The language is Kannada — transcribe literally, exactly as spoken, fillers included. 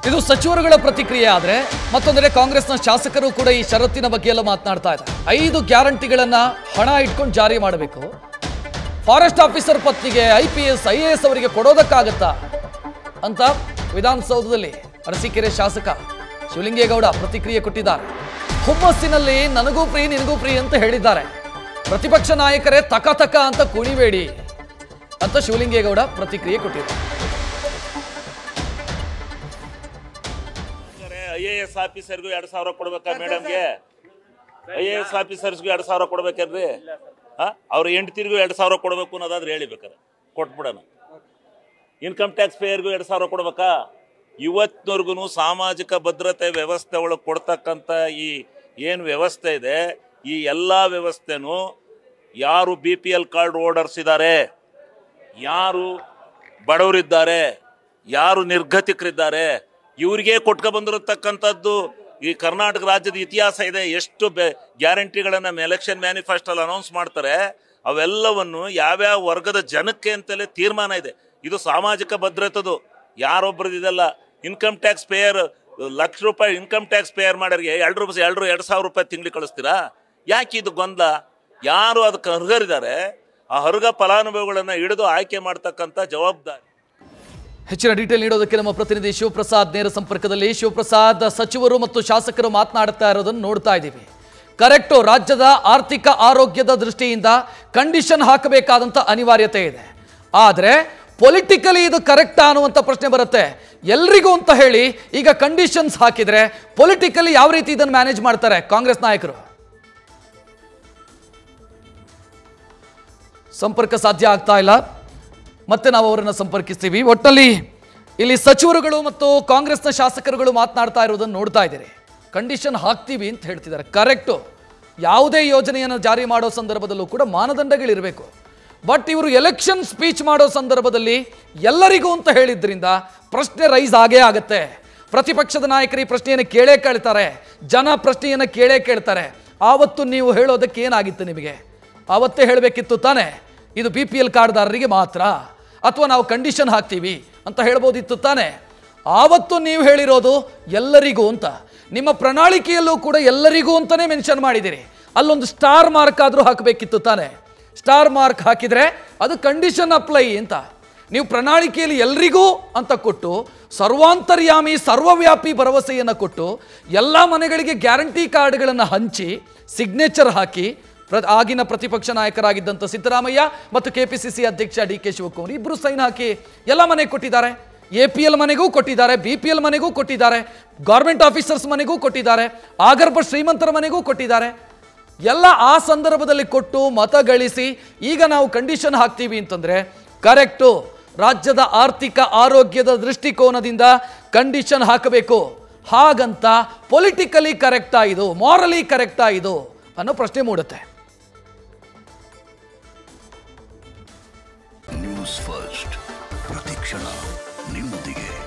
ಇದು ಸಚಿವರುಗಳ ಪ್ರತಿಕ್ರಿಯೆ ಆದರೆ ಮತ್ತೊಂದೆಡೆ ಕಾಂಗ್ರೆಸ್ನ ಶಾಸಕರು ಕೂಡ ಈ ಷರತ್ತಿನ ಬಗ್ಗೆ ಎಲ್ಲ ಮಾತನಾಡ್ತಾ ಇದ್ದಾರೆ. ಐದು ಗ್ಯಾರಂಟಿಗಳನ್ನ ಹಣ ಇಟ್ಕೊಂಡು ಜಾರಿ ಮಾಡಬೇಕು. ಫಾರೆಸ್ಟ್ ಆಫೀಸರ್ ಪತ್ನಿಗೆ I P S I A S ಅವರಿಗೆ ಕೊಡೋದಕ್ಕಾಗತ್ತಾ ಅಂತ ವಿಧಾನಸೌಧದಲ್ಲಿ ಅರಸೀಕೆರೆ ಶಾಸಕ ಶಿವಲಿಂಗೇಗೌಡ ಪ್ರತಿಕ್ರಿಯೆ ಕೊಟ್ಟಿದ್ದಾರೆ. ಹುಮ್ಮಸ್ಸಿನಲ್ಲಿ ನನಗೂ ಫ್ರೀ ನಿನಗೂ ಫ್ರೀ ಅಂತ ಹೇಳಿದ್ದಾರೆ. ಪ್ರತಿಪಕ್ಷ ನಾಯಕರೇ ತಕ ತಕ ಅಂತ ಕುಣಿಬೇಡಿ ಅಂತ ಶಿವಲಿಂಗೇಗೌಡ ಪ್ರತಿಕ್ರಿಯೆ ಕೊಟ್ಟಿದ್ದಾರೆ. ಐ ಎ ಎಸ್ ಆಫೀಸರ್ಗೂ ಎರಡು ಸಾವಿರ ಕೊಡ್ಬೇಕಾ ಮೇಡಮ್ಗೆ? ಐ ಎ ಎಸ್ ಆಫೀಸರ್ಸ್ಗೂ ಎರಡು ಸಾವಿರ ಕೊಡ್ಬೇಕೇನ್ರಿ? ಅವ್ರ ಹೆಂಡತಿರಿಗೂ ಎರಡು ಸಾವಿರ ಕೊಡಬೇಕು ಅನ್ನೋದಾದ್ರೆ ಹೇಳಿ ಬೇಕಾರೆ ಕೊಟ್ಬಿಡೋಣ. ಇನ್ಕಮ್ ಟ್ಯಾಕ್ಸ್ ಪೇಯರ್ಗೂ ಎರಡು ಸಾವಿರ ಕೊಡ್ಬೇಕಾ? ಇವತ್ತಿನವರೆಗೂ ಸಾಮಾಜಿಕ ಭದ್ರತೆ ವ್ಯವಸ್ಥೆ ಒಳಗೆ ಕೊಡ್ತಕ್ಕಂಥ ಈ ಏನು ವ್ಯವಸ್ಥೆ ಇದೆ, ಈ ಎಲ್ಲ ವ್ಯವಸ್ಥೆನೂ ಯಾರು B P L card holders ಇದ್ದಾರೆ, ಯಾರು ಬಡವರಿದ್ದಾರೆ, ಯಾರು ನಿರ್ಗತಿಕರಿದ್ದಾರೆ, ಇವರಿಗೆ ಕೊಟ್ಕೊ ಬಂದಿರತಕ್ಕಂಥದ್ದು ಈ ಕರ್ನಾಟಕ ರಾಜ್ಯದ ಇತಿಹಾಸ ಇದೆ. ಎಷ್ಟು ಬೆ ಗ್ಯಾರಂಟಿಗಳನ್ನು ಎಲೆಕ್ಷನ್ ಮ್ಯಾನಿಫೆಸ್ಟೋಲ್ಲಿ ಅನೌನ್ಸ್ ಮಾಡ್ತಾರೆ, ಅವೆಲ್ಲವನ್ನು ಯಾವ್ಯಾವ ವರ್ಗದ ಜನಕ್ಕೆ ಅಂತಲೇ ತೀರ್ಮಾನ ಇದೆ. ಇದು ಸಾಮಾಜಿಕ ಭದ್ರತೆದು ಯಾರೊಬ್ಬರದಿದೆಲ್ಲ. ಇನ್ಕಮ್ ಟ್ಯಾಕ್ಸ್ ಪೇಯರ್ ಲಕ್ಷ ರೂಪಾಯಿ ಇನ್ಕಮ್ ಟ್ಯಾಕ್ಸ್ ಪೇಯರ್ ಮಾಡೋರಿಗೆ ಎರಡು ರೂಪಾಯಿ ಎರಡು ಎರಡು ಸಾವಿರ ರೂಪಾಯಿ ತಿಂಗಳಿಗೆ ಕಳಿಸ್ತೀರಾ? ಯಾಕೆ ಇದು ಗೊಂದಲ? ಯಾರು ಅದಕ್ಕೆ ಅರ್ಹರಿದ್ದಾರೆ ಆ ಅರ್ಹ ಫಲಾನುಭವಿಗಳನ್ನು ಹಿಡಿದು ಆಯ್ಕೆ ಮಾಡ್ತಕ್ಕಂಥ ಜವಾಬ್ದಾರಿ. ಹೆಚ್ಚಿನ ಡೀಟೇಲ್ ನೀಡೋದಕ್ಕೆ ನಮ್ಮ ಪ್ರತಿನಿಧಿ ಶಿವಪ್ರಸಾದ್ ನೇರ ಸಂಪರ್ಕದಲ್ಲಿ. ಶಿವಪ್ರಸಾದ್, ಸಚಿವರು ಮತ್ತು ಶಾಸಕರು ಮಾತನಾಡ್ತಾ ಇರೋದನ್ನು ನೋಡ್ತಾ ಇದ್ದೀವಿ. ಕರೆಕ್ಟು, ರಾಜ್ಯದ ಆರ್ಥಿಕ ಆರೋಗ್ಯದ ದೃಷ್ಟಿಯಿಂದ ಕಂಡೀಷನ್ ಹಾಕಬೇಕಾದಂಥ ಅನಿವಾರ್ಯತೆ ಇದೆ. ಆದರೆ ಪೊಲಿಟಿಕಲಿ ಇದು ಕರೆಕ್ಟಾ ಅನ್ನುವಂಥ ಪ್ರಶ್ನೆ ಬರುತ್ತೆ. ಎಲ್ರಿಗೂ ಅಂತ ಹೇಳಿ ಈಗ ಕಂಡೀಷನ್ಸ್ ಹಾಕಿದ್ರೆ ಪೊಲಿಟಿಕಲಿ ಯಾವ ರೀತಿ ಇದನ್ನು ಮ್ಯಾನೇಜ್ ಮಾಡ್ತಾರೆ ಕಾಂಗ್ರೆಸ್ ನಾಯಕರು? ಸಂಪರ್ಕ ಸಾಧ್ಯ ಆಗ್ತಾ ಇಲ್ಲ, ಮತ್ತೆ ನಾವು ಅವರನ್ನು ಸಂಪರ್ಕಿಸ್ತೀವಿ. ಒಟ್ಟಲ್ಲಿ ಇಲ್ಲಿ ಸಚಿವರುಗಳು ಮತ್ತು ಕಾಂಗ್ರೆಸ್ನ ಶಾಸಕರುಗಳು ಮಾತನಾಡ್ತಾ ಇರೋದನ್ನು ನೋಡ್ತಾ ಇದ್ದೀರಿ. ಕಂಡೀಷನ್ ಹಾಕ್ತೀವಿ ಅಂತ ಹೇಳ್ತಿದ್ದಾರೆ. ಕರೆಕ್ಟು, ಯಾವುದೇ ಯೋಜನೆಯನ್ನು ಜಾರಿ ಮಾಡೋ ಸಂದರ್ಭದಲ್ಲೂ ಕೂಡ ಮಾನದಂಡಗಳಿರಬೇಕು. ಬಟ್ ಇವರು ಎಲೆಕ್ಷನ್ ಸ್ಪೀಚ್ ಮಾಡೋ ಸಂದರ್ಭದಲ್ಲಿ ಎಲ್ಲರಿಗೂ ಅಂತ ಹೇಳಿದ್ರಿಂದ ಪ್ರಶ್ನೆ ರೈಸ್ ಆಗೇ ಆಗುತ್ತೆ. ಪ್ರತಿಪಕ್ಷದ ನಾಯಕರು ಈ ಪ್ರಶ್ನೆಯನ್ನು ಕೇಳೇ ಕೇಳ್ತಾರೆ, ಜನ ಪ್ರಶ್ನೆಯನ್ನು ಕೇಳೇ ಕೇಳ್ತಾರೆ. ಆವತ್ತು ನೀವು ಹೇಳೋದಕ್ಕೆ ಏನಾಗಿತ್ತು ನಿಮಗೆ? ಆವತ್ತೇ ಹೇಳಬೇಕಿತ್ತು ತಾನೇ, ಇದು ಬಿ ಪಿ ಎಲ್ ಕಾರ್ಡ್ದಾರರಿಗೆ ಮಾತ್ರ, ಅಥವಾ ನಾವು ಕಂಡೀಷನ್ ಹಾಕ್ತೀವಿ ಅಂತ ಹೇಳ್ಬೋದಿತ್ತು ತಾನೆ. ಆವತ್ತು ನೀವು ಹೇಳಿರೋದು ಎಲ್ಲರಿಗೂ ಅಂತ. ನಿಮ್ಮ ಪ್ರಣಾಳಿಕೆಯಲ್ಲೂ ಕೂಡ ಎಲ್ಲರಿಗೂ ಅಂತಲೇ ಮೆನ್ಷನ್ ಮಾಡಿದ್ದೀರಿ. ಅಲ್ಲೊಂದು ಸ್ಟಾರ್ ಮಾರ್ಕ್ ಆದರೂ ಹಾಕಬೇಕಿತ್ತು ತಾನೆ. ಸ್ಟಾರ್ ಮಾರ್ಕ್ ಹಾಕಿದರೆ ಅದು ಕಂಡೀಷನ್ ಅಪ್ಲೈ ಅಂತ. ನೀವು ಪ್ರಣಾಳಿಕೆಯಲ್ಲಿ ಎಲ್ರಿಗೂ ಅಂತ ಕೊಟ್ಟು ಸರ್ವಾಂತರ್ಯಾಮಿ ಸರ್ವವ್ಯಾಪಿ ಭರವಸೆಯನ್ನು ಕೊಟ್ಟು ಎಲ್ಲ ಮನೆಗಳಿಗೆ ಗ್ಯಾರಂಟಿ ಕಾರ್ಡ್ಗಳನ್ನು ಹಂಚಿ ಸಿಗ್ನೇಚರ್ ಹಾಕಿ ಪ್ರ ಆಗಿನ ಪ್ರತಿಪಕ್ಷ ನಾಯಕರಾಗಿದ್ದಂಥ ಸಿದ್ದರಾಮಯ್ಯ ಮತ್ತು ಕೆ ಪಿ ಸಿ ಸಿ ಅಧ್ಯಕ್ಷ ಡಿ ಕೆ ಶಿವಕುಮಾರ್ ಇಬ್ಬರು ಸೈನ್ ಹಾಕಿ ಎಲ್ಲ ಮನೆಗೆ ಕೊಟ್ಟಿದ್ದಾರೆ. ಎ ಪಿ ಎಲ್ ಮನೆಗೂ ಕೊಟ್ಟಿದ್ದಾರೆ, ಬಿ ಪಿ ಎಲ್ ಮನೆಗೂ ಕೊಟ್ಟಿದ್ದಾರೆ, ಗೌರ್ಮೆಂಟ್ ಆಫೀಸರ್ಸ್ ಮನೆಗೂ ಕೊಟ್ಟಿದ್ದಾರೆ, ಆಗರ್ಭ ಶ್ರೀಮಂತರ ಮನೆಗೂ ಕೊಟ್ಟಿದ್ದಾರೆ. ಎಲ್ಲ ಆ ಸಂದರ್ಭದಲ್ಲಿ ಕೊಟ್ಟು ಮತ ಗಳಿಸಿ ಈಗ ನಾವು ಕಂಡೀಷನ್ ಹಾಕ್ತೀವಿ ಅಂತಂದರೆ ಕರೆಕ್ಟು, ರಾಜ್ಯದ ಆರ್ಥಿಕ ಆರೋಗ್ಯದ ದೃಷ್ಟಿಕೋನದಿಂದ ಕಂಡೀಷನ್ ಹಾಕಬೇಕು. ಹಾಗಂತ ಪೊಲಿಟಿಕಲಿ ಕರೆಕ್ಟಾ ಇದು, ಮಾರಲಿ ಕರೆಕ್ಟಾ ಇದು ಅನ್ನೋ ಪ್ರಶ್ನೆ ಮೂಡುತ್ತೆ. ನ್ಯೂಸ್ ಫಸ್ಟ್ ಪ್ರತಿಕ್ಷಣ ನಿಮ್ಮೊಂದಿಗೆ.